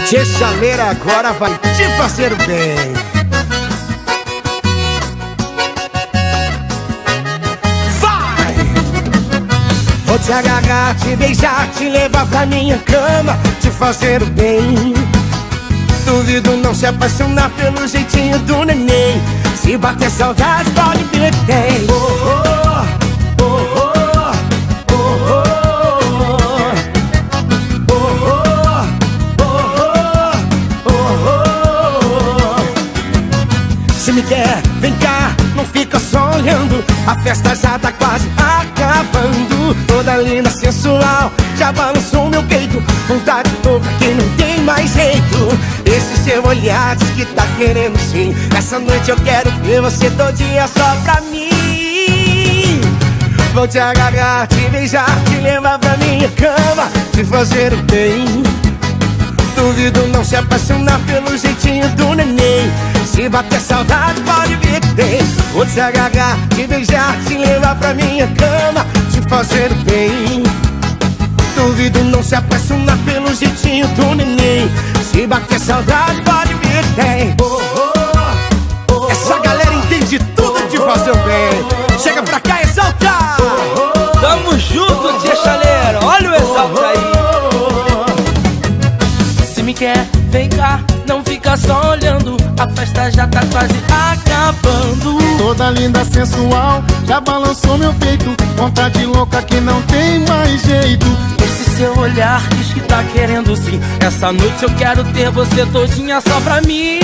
Tchê Chaleira agora vai te fazer bem. Vai! Vou te agarrar, te beijar, te levar pra minha cama, te fazer bem. Duvido não se apaixonar pelo jeitinho do neném. Se bater saudade pode vir que tem. Se me quer, vem cá, não fica só olhando. A festa já tá quase acabando. Toda linda, sensual, já balançou meu peito. Vontade louca que não tem mais jeito. Esse seu olhar diz que tá querendo sim. Essa noite eu quero ver você todinha só pra mim. Vou te agarrar, te beijar, te levar pra minha cama, te fazer o bem. Duvido não se apaixonar pelo jeitinho do neném. Se bater saudade pode vir que tem. Vou te agarrar, te beijar, te levar pra minha cama, te fazer bem. Duvido não se apaixonar pelo jeitinho do neném. Se bater saudade pode vir que tem. Essa galera entende tudo de fazer o bem. Chega pra cá, exalta! Tamo junto, Tchê Chaleira. Olha o exalta aí. Se me quer, vem cá, não fica só olhando. A festa já tá quase acabando. Toda linda, sensual, já balançou meu peito. Vontade louca que não tem mais jeito. Esse seu olhar diz que tá querendo sim. Essa noite eu quero ter você todinha só pra mim.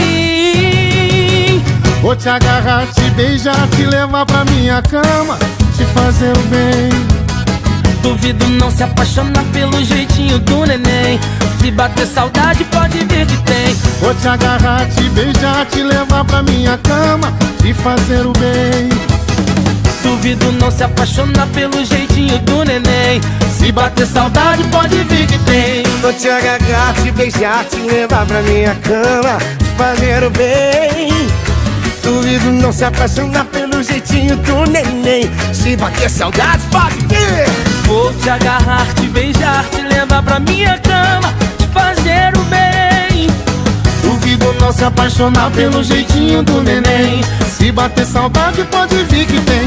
Vou te agarrar, te beijar, te levar pra minha cama, te fazer o bem. Duvido não se apaixonar pelo jeitinho do neném. Se bater saudade pode vir que tem. Vou te agarrar, te beijar, te levar pra minha cama, te fazer o bem. Duvido não se apaixonar pelo jeitinho do neném. Se bater saudade pode vir que tem. Vou te agarrar, te beijar, te levar pra minha cama, te fazer o bem. Duvido não se apaixonar pelo jeitinho do neném. Se bater saudade pode vir. Vou te agarrar, te beijar, te levar pra minha cama, te fazer o bem. Duvido não se apaixonar pelo jeitinho do neném. Se bater saudade pode vir que tem.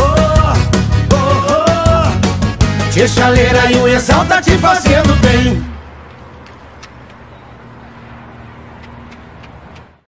Tchê Chaleira e o exalta te fazendo bem.